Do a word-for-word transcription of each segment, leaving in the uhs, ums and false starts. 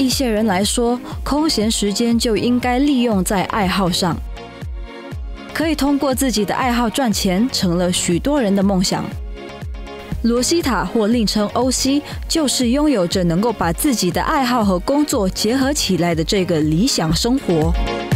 一些人来说，空闲时间就应该利用在爱好上。可以通过自己的爱好赚钱，成了许多人的梦想。罗西塔或另称欧西，就是拥有着能够把自己的爱好和工作结合起来的这个理想生活。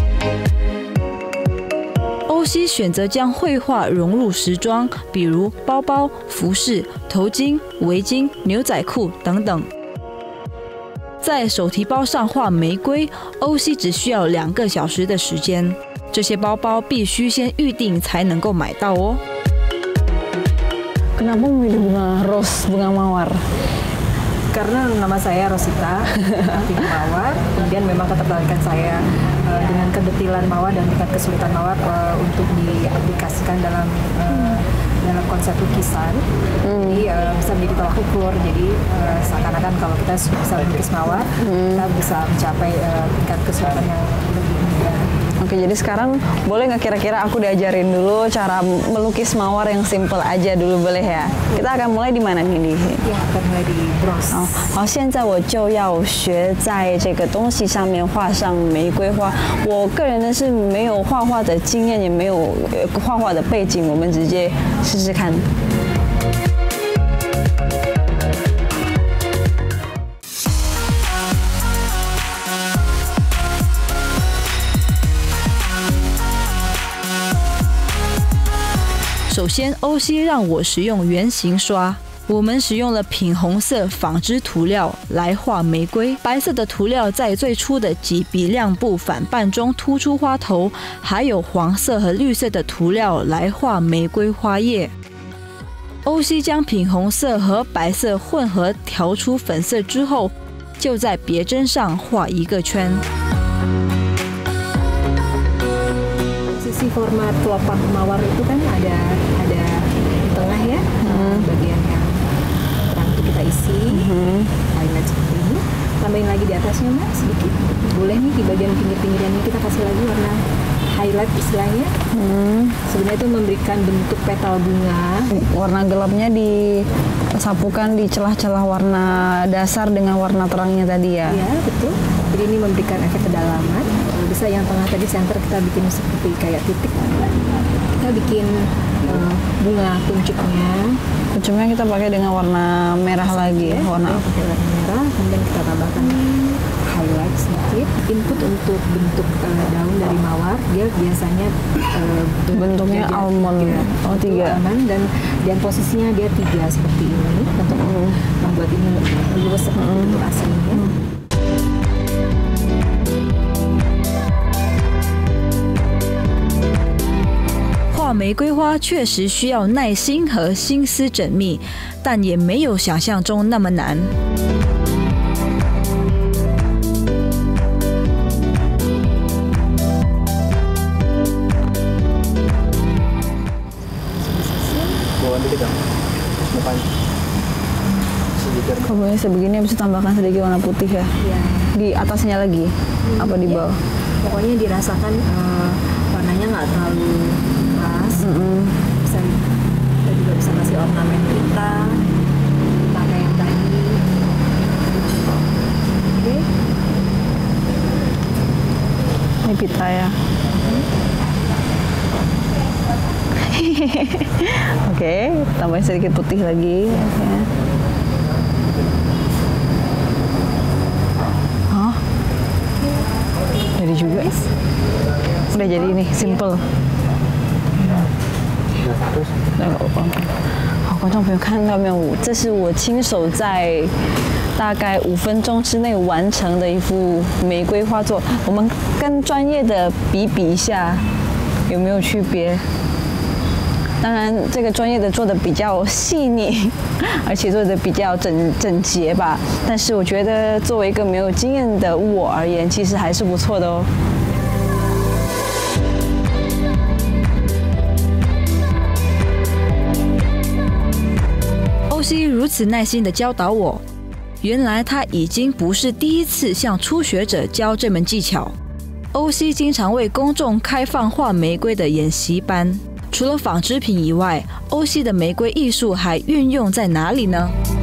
欧西选择将绘画融入时装，比如包包、服饰、头巾、围巾、牛仔裤等等。在手提包上画玫瑰，欧西只需要两个小时的时间。这些包包必须先预定才能够买到哦。 Kenapa memilih bunga rose, bunga mawar? Karena nama saya Rosita, tinggi mawar. Kemudian memang ketertarikan saya uh, dengan kedetilan mawar dan tingkat kesulitan mawar uh, untuk diaplikasikan dalam uh, dalam konsep lukisan. Hmm. Jadi uh, bisa menjadi tolak ukur. Jadi uh, seakan-akan kalau kita bisa melukis mawar, hmm. kita bisa mencapai uh, tingkat kesulitan yang lebih mudah. Oke, jadi sekarang boleh nggak kira-kira aku diajarin dulu cara melukis mawar yang simple aja dulu, boleh ya? Kita akan mulai di mana nih? Ya, akan mulai di bronze. 好，好，现在我就要学在这个东西上面画上玫瑰花。我个人呢是没有画画的经验，也没有画画的背景，我们直接试试看。 首先，欧西让我使用圆形刷。我们使用了品红色纺织涂料来画玫瑰，白色的涂料在最初的几笔亮部反半中突出花头，还有黄色和绿色的涂料来画玫瑰花叶。欧西将品红色和白色混合调出粉色之后，就在别针上画一个圈。 Sisi format kelopak mawar itu kan ada ada di tengah ya, hmm. bagian yang terang itu kita isi, hmm. highlight seperti ini. Tambahin lagi di atasnya Mbak sedikit. Boleh nih di bagian pinggir-pinggirannya kita kasih lagi warna highlight istilahnya. Hmm. Sebenarnya itu memberikan bentuk petal bunga. Warna gelapnya disapukan di celah-celah warna dasar dengan warna terangnya tadi ya? Iya betul. Jadi ini memberikan efek kedalaman. Bisa yang tengah tadi center kita bikin seperti kayak titik. Kita bikin uh, bunga kuncupnya. Kuncupnya kita pakai dengan warna merah lagi, ya, warna pakai warna merah. Kemudian kita tambahkan highlight sedikit. Input untuk bentuk uh, daun dari mawar, dia biasanya uh, bentuknya almond. Tiga. Oh tiga. Almond dan dan posisinya dia tiga seperti ini untuk mm. membuat ini lurus seperti mm. bentuk aslinya. Mm. 画玫瑰花确实需要耐心和心思缜密，但也没有想象中那么难。 Kalau sebegini habis tambahkan sedikit warna putih ya? Ya. Di atasnya lagi? Hmm, apa di bawah? Ya. Pokoknya dirasakan uh, warnanya nggak terlalu keras. Mm-hmm. Bisa, kita juga bisa kasih ornamen kita pakai yang tadi. Oke. Ini pita ya. Oke, okay, tambahin sedikit putih lagi. Okay. Hah? Jadi juga? Udah jadi nih, simple. 好，观众朋友看到没有？这是我亲手在大概五分钟之内完成的一幅玫瑰画作。我们跟专业的比比一下，有没有区别？ 当然，这个专业的做的比较细腻，而且做的比较整整洁吧。但是我觉得，作为一个没有经验的我而言，其实还是不错的哦。 欧西如此耐心地教导我，原来他已经不是第一次向初学者教这门技巧。欧西经常为公众开放画玫瑰的研习班。 除了纺织品以外，欧西的玫瑰艺术还运用在哪里呢？